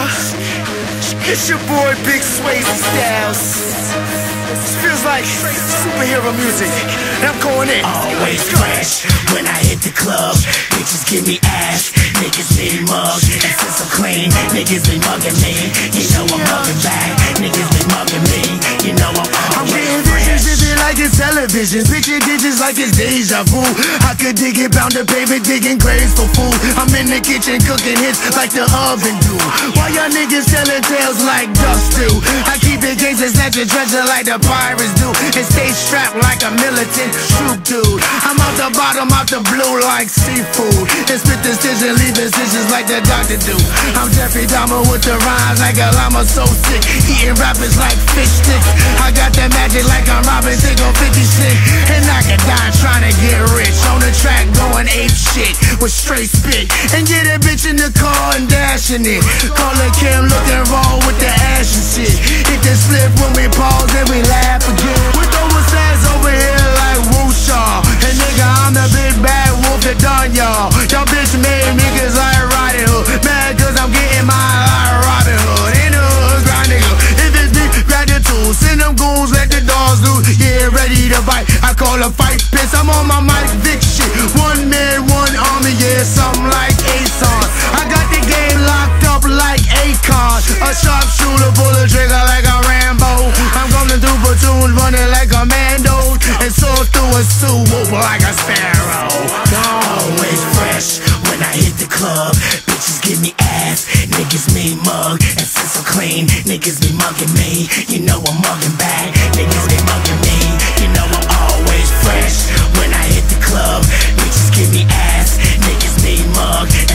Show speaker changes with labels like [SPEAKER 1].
[SPEAKER 1] It's your boy Big Swayze Styles. This feels like superhero music, and I'm going in.
[SPEAKER 2] Always fresh when I hit the club. Bitches give me ass, niggas be mugged. And since I'm clean, niggas be mugging me. You know I'm mugging back, niggas be mugging me. You know I'm
[SPEAKER 1] getting
[SPEAKER 2] fresh.
[SPEAKER 1] visions like it's television, picture digits like it's deja vu. I could dig it, bound to pavement, digging graves for food. I'm in the kitchen cooking hits like the oven do. While y'all niggas telling tales like dust do. I keep it gangsta, snatch a treasure like the pirates do, and stay strapped like a militant troop dude. I'm out the bottom, out the blue like seafood, and spit the stitch and leave incisions like the doctor do. I'm Jeffrey Dahmer with the rhymes like a llama so sick, eating rappers like fish sticks. I got that magic like I'm Robin Thicke on 56, and I can die trying to get rich. On the track going ape shit with straight spit, and get a bitch in the car and dashing it. Call her Kim looking raw with the ash and shit. Hit the split when we pause and we laugh again. We throw a sass over here like Wooshaw, and nigga I'm the big bad wolf that done y'all. Y'all bitch made niggas like Roddy Hood, mad cause I'm getting my like Robin Hood. In the hood, grind nigga, if it's me, grab the tools, send them goons, let the dogs loose. Yeah, ready to bite, I call a fight piss. I'm on my Mike Vick shit, one man, one army, yeah, something like ASON. I got the game locked up like Akon, a sharpshooter, pull a trigger like a Rambo. I'm coming through platoons, running like commandos, and soar through a suit, whoop like a sparrow.
[SPEAKER 2] Always fresh when I hit the club. Bitches give me ass, niggas me mug. And since I'm clean, niggas be mugging me. You know I'm mugging back, niggas be mugging me. You know I'm always fresh when I hit the club. Bitches give me ass, niggas me mug.